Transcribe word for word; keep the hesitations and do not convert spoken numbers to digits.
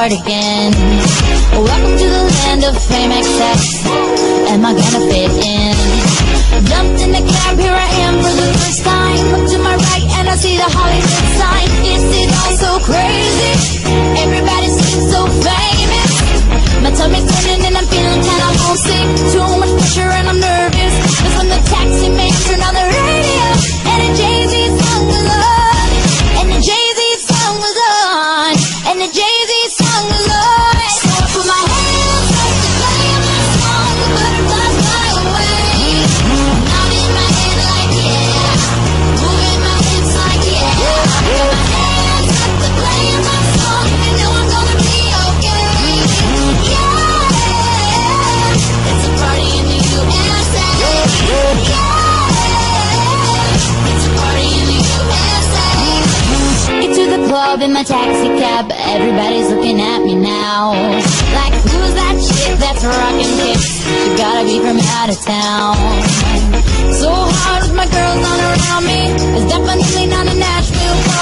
start again. Welcome to the land of fame excess. Am I gonna fit in? Jumped in the cab, here I am for the first time. Look to my right and I see the Hollywood sign. Is it all so crazy? Everybody seems so famous. My tummy's turning and I'm feeling kinda homesick. Too much pressure and I'm nervous. Cause when the taxi man turned on the radio and a Jay-Z song was on, and the Jay-Z song was on, and the Jay-Z song was on. So I put my hands up to play my song, the butterflies fly away. Nodding my head like yeah, moving my hips like yeah. Put my hands up to play my song, and know I'm gonna be okay. Yeah, it's a party in the U S A. Yeah, it's a party in the U S A. Get to the club in my taxi cab, everybody's looking at me now. Like, who's that chick that's rocking kicks? She gotta be from out of town. So hard with my girls on around me, it's definitely not a Nashville party.